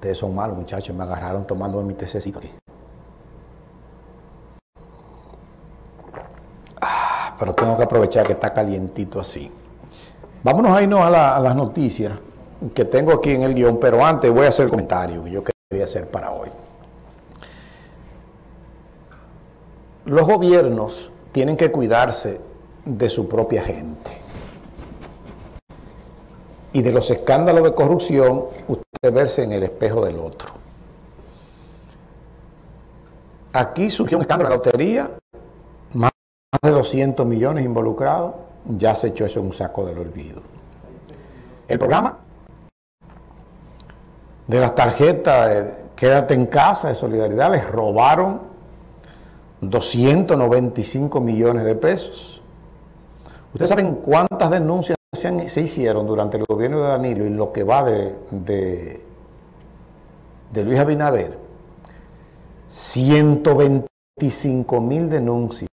Ustedes son malos, muchachos, me agarraron tomando mi tececito aquí. Pero tengo que aprovechar que está calientito así. Vámonos a irnos a las noticias que tengo aquí en el guión, pero antes voy a hacer el comentario que yo quería hacer para hoy. Los gobiernos tienen que cuidarse de su propia gente. Y de los escándalos de corrupción, usted verse en el espejo del otro. Aquí surgió un escándalo de la lotería, más de 200 millones involucrados, ya se echó eso en un saco del olvido. El programa de las tarjetas Quédate en Casa de Solidaridad les robaron 295 millones de pesos. ¿Ustedes saben cuántas denuncias se hicieron durante el gobierno de Danilo y lo que va de Luis Abinader? 125.000 denuncias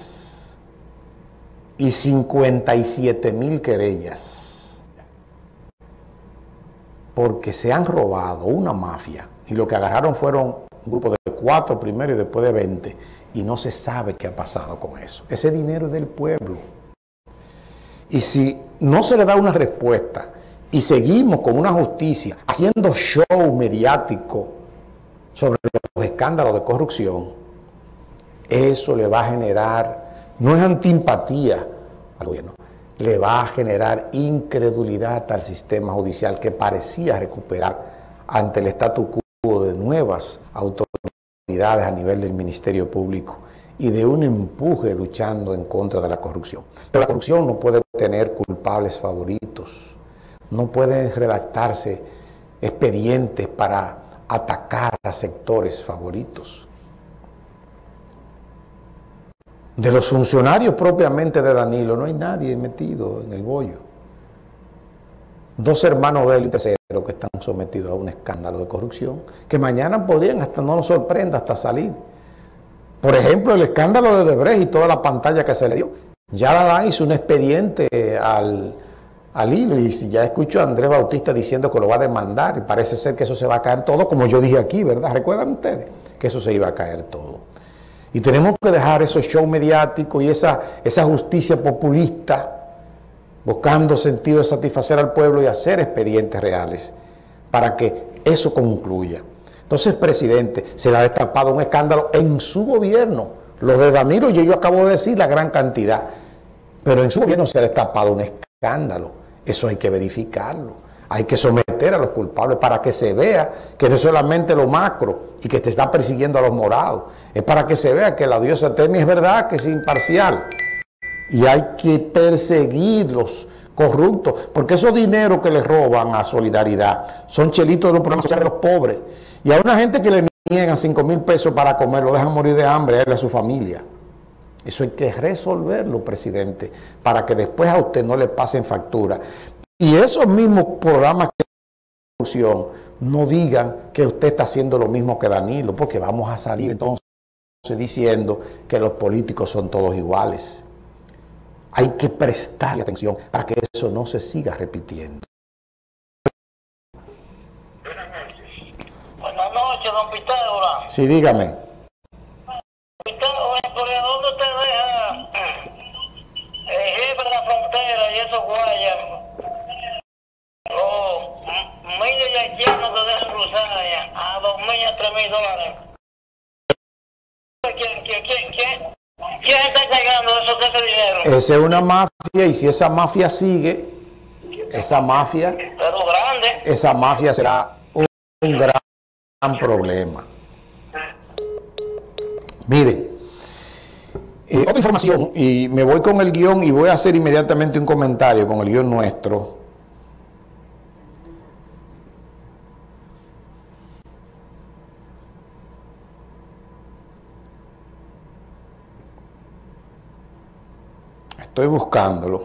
y 57.000 querellas, porque se han robado una mafia, y lo que agarraron fueron un grupo de 4 primero y después de 20, y no se sabe qué ha pasado con eso. Ese dinero es del pueblo. Y si no se le da una respuesta y seguimos con una justicia haciendo show mediático sobre los escándalos de corrupción, eso le va a generar, no es antiempatía al gobierno, le va a generar incredulidad al sistema judicial que parecía recuperar ante el statu quo de nuevas autoridades a nivel del Ministerio Público y de un empuje luchando en contra de la corrupción. Pero la corrupción no puede tener culpables favoritos, no pueden redactarse expedientes para atacar a sectores favoritos. De los funcionarios propiamente de Danilo no hay nadie metido en el bollo. 2 hermanos de él y tercero que están sometidos a un escándalo de corrupción que mañana podrían, hasta no nos sorprenda, hasta salir. Por ejemplo, el escándalo de Odebrecht y toda la pantalla que se le dio. Ya la hizo un expediente al hilo y ya escucho a Andrés Bautista diciendo que lo va a demandar y parece ser que eso se va a caer todo, como yo dije aquí, ¿verdad? ¿Recuerdan ustedes? Que eso se iba a caer todo. Y tenemos que dejar esos shows mediáticos y esa justicia populista buscando sentido de satisfacer al pueblo y hacer expedientes reales para que eso concluya. Entonces, presidente, se le ha destapado un escándalo en su gobierno. Los de Danilo, yo acabo de decir la gran cantidad, pero en su gobierno se ha destapado un escándalo. Eso hay que verificarlo. Hay que someter a los culpables para que se vea que no es solamente lo macro y que te está persiguiendo a los morados. Es para que se vea que la diosa Temis es verdad, que es imparcial. Y hay que perseguir los corruptos, porque esos dineros que les roban a Solidaridad son chelitos de los programas sociales de los pobres. Y a una gente que le niegan 5.000 pesos para comer, lo dejan morir de hambre a él y a su familia. Eso hay que resolverlo, presidente, para que después a usted no le pasen factura. Y esos mismos programas de corrupción no digan que usted está haciendo lo mismo que Danilo, porque vamos a salir entonces diciendo que los políticos son todos iguales. Hay que prestarle atención para que eso no se siga repitiendo. Buenas noches, don Pitágoras. Sí, dígame. Pitágoras, ¿por dónde usted deja el jefe de la frontera y esos guayas? Los miles de haitianos que dejan cruzar a 2.000 a 3.000 dólares. ¿Quién está encargando de ese dinero? Esa es una mafia, y si esa mafia sigue, esa mafia será un gran problema. Mire, otra información, y me voy con el guión y voy a hacer inmediatamente un comentario con el guión nuestro. Estoy buscándolo.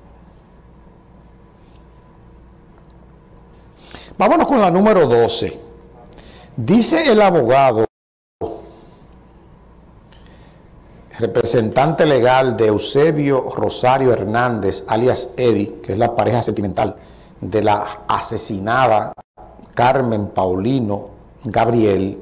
Vámonos con la número 12. Dice el abogado, representante legal de Eusebio Rosario Hernández, alias Eddie, que es la pareja sentimental de la asesinada Carmen Paulino Gabriel,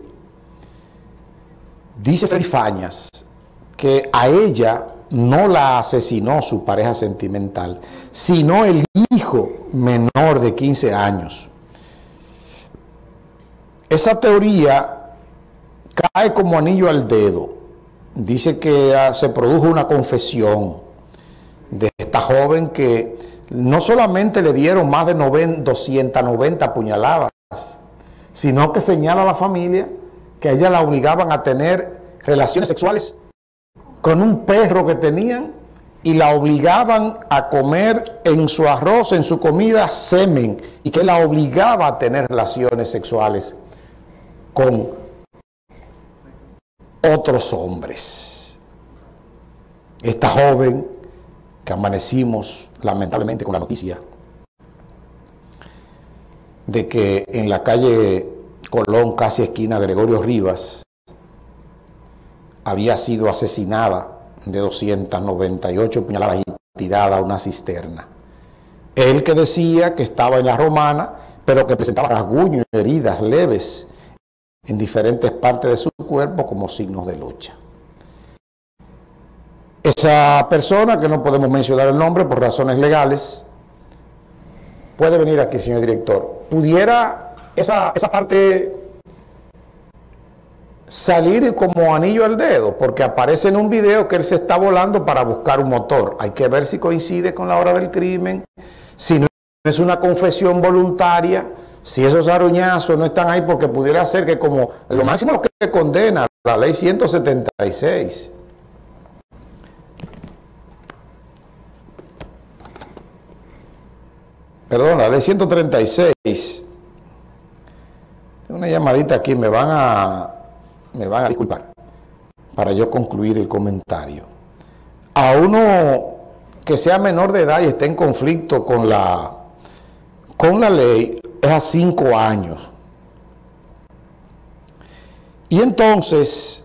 dice Freddy Fañas que a ella no la asesinó su pareja sentimental, sino el hijo menor de 15 años. Esa teoría cae como anillo al dedo. Dice que se produjo una confesión de esta joven que no solamente le dieron más de 290 puñaladas, sino que señala a la familia que a ella la obligaban a tener relaciones sexuales con un perro que tenían y la obligaban a comer en su arroz, en su comida, semen, y que la obligaba a tener relaciones sexuales con otros hombres. Esta joven, que amanecimos lamentablemente con la noticia de que en la calle Colón, casi esquina Gregorio Rivas, había sido asesinada de 298 puñaladas y tirada a una cisterna. Él que decía que estaba en la Romana, pero que presentaba rasguños y heridas leves en diferentes partes de su cuerpo como signos de lucha. Esa persona, que no podemos mencionar el nombre por razones legales, puede venir aquí, señor director. ¿Pudiera esa parte salir como anillo al dedo? Porque aparece en un video que él se está volando para buscar un motor. Hay que ver si coincide con la hora del crimen, si no es una confesión voluntaria, si esos aruñazos no están ahí, porque pudiera ser que como lo máximo lo que condena la ley 176. Perdón, la ley 136. Tengo una llamadita aquí, me van a disculpar para yo concluir el comentario. A uno que sea menor de edad y esté en conflicto con la ley es a 5 años. Y entonces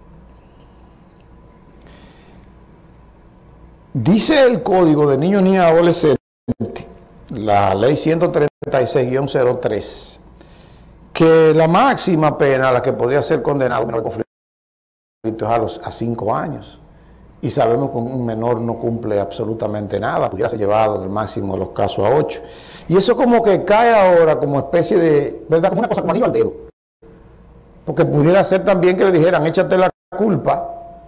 dice el Código de Niños, Niñas y Adolescentes, la ley 136-03, que la máxima pena a la que podría ser condenado menor de conflicto es a 5 años. Y sabemos que un menor no cumple absolutamente nada, pudiera ser llevado en el máximo de los casos a 8. Y eso como que cae ahora como especie de, ¿verdad? Como una cosa como anillo al dedo. Porque pudiera ser también que le dijeran, échate la culpa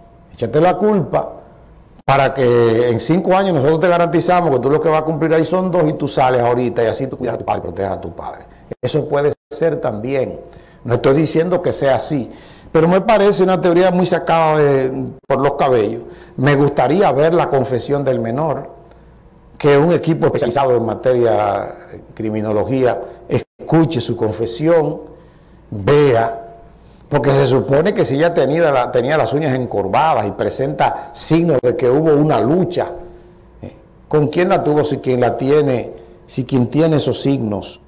para que en 5 años nosotros te garantizamos que tú lo que vas a cumplir ahí son 2 y tú sales ahorita y así tú cuidas a tu padre, proteges a tu padre. Eso puede ser también. No estoy diciendo que sea así, pero me parece una teoría muy sacada por los cabellos. Me gustaría ver la confesión del menor, que un equipo especializado en materia de criminología escuche su confesión, vea, porque se supone que si ella tenía las uñas encorvadas y presenta signos de que hubo una lucha, ¿con quién la tuvo? Si quien tiene esos signos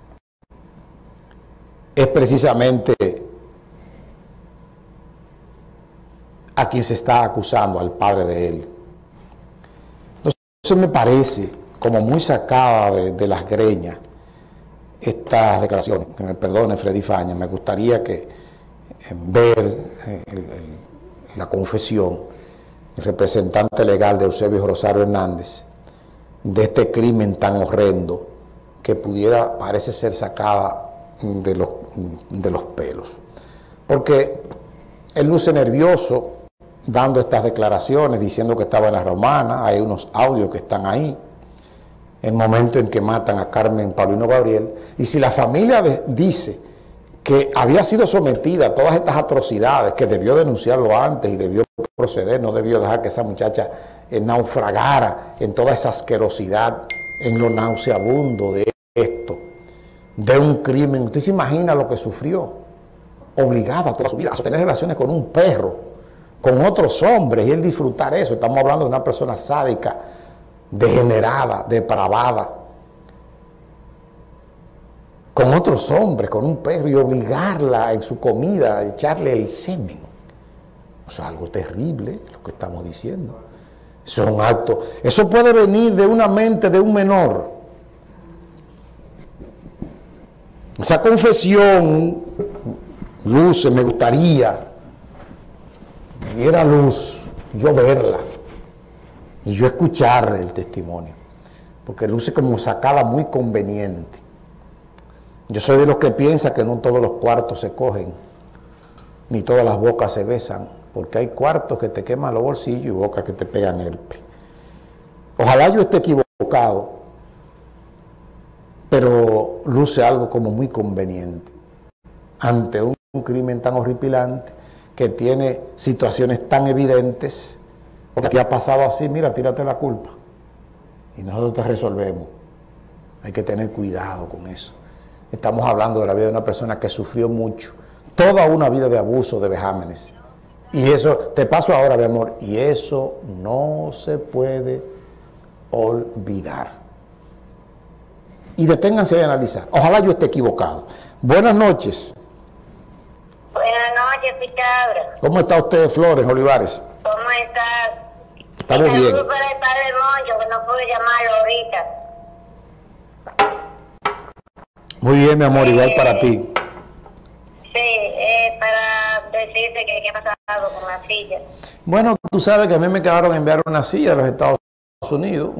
es precisamente a quien se está acusando, al padre de él. Entonces me parece como muy sacada de las greñas estas declaraciones. Que me perdone Freddy Fañas, me gustaría que ver la confesión del representante legal de Eusebio Rosario Hernández de este crimen tan horrendo que pudiera, parece ser sacada de los pelos. Porque él luce nervioso dando estas declaraciones, diciendo que estaba en la Romana. Hay unos audios que están ahí, el momento en que matan a Carmen Paulino Gabriel. Y si la familia dice que había sido sometida a todas estas atrocidades, que debió denunciarlo antes y debió proceder, no debió dejar que esa muchacha naufragara en toda esa asquerosidad, en lo nauseabundo de esto, de un crimen. Usted se imagina lo que sufrió, obligada toda su vida a sostener relaciones con un perro, con otros hombres, y él disfrutar eso. Estamos hablando de una persona sádica, degenerada, depravada, con otros hombres, con un perro, y obligarla en su comida a echarle el semen. Eso es algo terrible, lo que estamos diciendo. Eso es un acto, eso puede venir de una mente de un menor. Esa confesión, Luz, me gustaría, diera luz, yo verla y yo escuchar el testimonio, porque luce como sacada muy conveniente. Yo soy de los que piensa que no todos los cuartos se cogen, ni todas las bocas se besan, porque hay cuartos que te queman los bolsillos y bocas que te pegan herpes. Ojalá yo esté equivocado, pero luce algo como muy conveniente ante un crimen tan horripilante que tiene situaciones tan evidentes, porque aquí ha pasado así, mira, tírate la culpa y nosotros te resolvemos. Hay que tener cuidado con eso. Estamos hablando de la vida de una persona que sufrió mucho, toda una vida de abuso, de vejámenes. Y eso, te paso ahora, mi amor, y eso no se puede olvidar. Y deténganse a analizar. Ojalá yo esté equivocado. Buenas noches. Buenas noches, Picabra. ¿Cómo está usted, Flores Olivares? ¿Cómo estás? Estamos bien. Saludos para el padre Moncho, que no pude llamarlo ahorita. Muy bien, mi amor, igual para ti. Sí, para decirte que qué ha pasado con la silla. Bueno, tú sabes que a mí me quedaron enviar una silla a los Estados Unidos.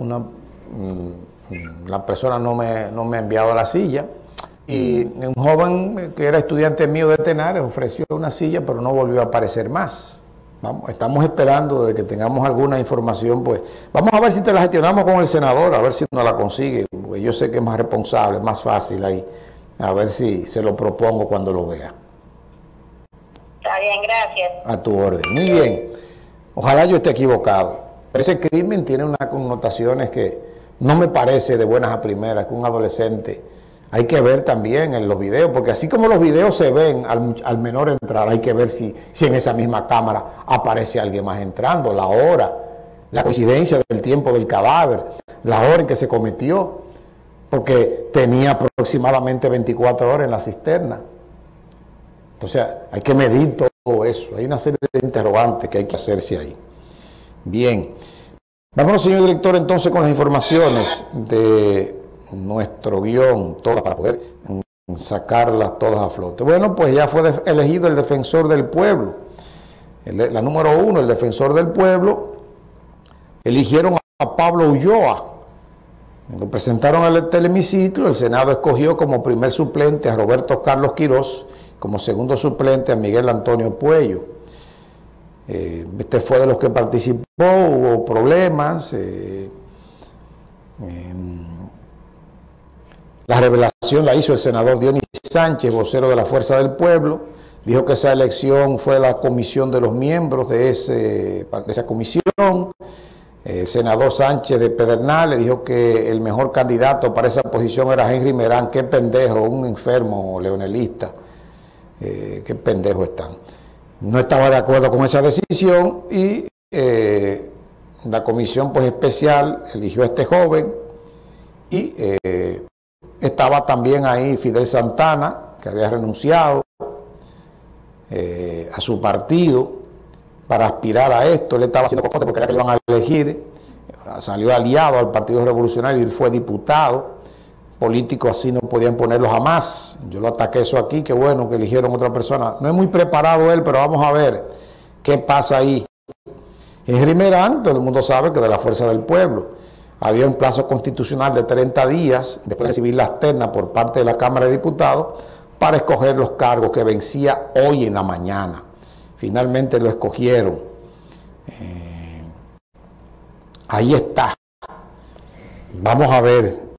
La persona no me ha enviado la silla. Y un joven que era estudiante mío de Tenares ofreció una silla, pero no volvió a aparecer más. Vamos, estamos esperando de que tengamos alguna información, pues. Vamos a ver si te la gestionamos con el senador, a ver si nos la consigue. Porque yo sé que es más responsable, es más fácil ahí. A ver si se lo propongo cuando lo vea. Está bien, gracias. A tu orden. Muy bien. Ojalá yo esté equivocado. Pero ese crimen tiene unas connotaciones que no me parece de buenas a primeras que un adolescente. Hay que ver también en los videos, porque así como los videos se ven al menor entrar, hay que ver si en esa misma cámara aparece alguien más entrando, la hora, la coincidencia del tiempo del cadáver, la hora en que se cometió, porque tenía aproximadamente 24 horas en la cisterna. Entonces hay que medir todo eso, hay una serie de interrogantes que hay que hacerse ahí. Bien, vámonos, señor director, entonces con las informaciones de nuestro guión, todas para poder sacarlas todas a flote. Bueno, pues ya fue elegido el defensor del pueblo, la número 1, el defensor del pueblo. Eligieron a Pablo Ulloa, lo presentaron al hemiciclo. El Senado escogió como primer suplente a Roberto Carlos Quirós, como segundo suplente a Miguel Antonio Puello. Este fue de los que participó, hubo problemas. La revelación la hizo el senador Dionis Sánchez, vocero de la Fuerza del Pueblo. Dijo que esa elección fue la comisión de los miembros de esa comisión. El senador Sánchez de Pedernales dijo que el mejor candidato para esa posición era Henry Merán. Qué pendejo, un enfermo leonelista. Qué pendejo están. No estaba de acuerdo con esa decisión y la comisión pues especial eligió a este joven y estaba también ahí Fidel Santana, que había renunciado a su partido para aspirar a esto. Él estaba haciendo cocote porque era que lo iban a elegir. Salió aliado al Partido Revolucionario y él fue diputado. Políticos así no podían ponerlo jamás. Yo lo ataqué eso aquí, qué bueno que eligieron otra persona. No es muy preparado él, pero vamos a ver qué pasa ahí. Henry Merán, todo el mundo sabe que de la Fuerza del Pueblo. Había un plazo constitucional de 30 días después de recibir las ternas por parte de la Cámara de Diputados para escoger los cargos, que vencía hoy en la mañana. Finalmente lo escogieron. Ahí está. Vamos a ver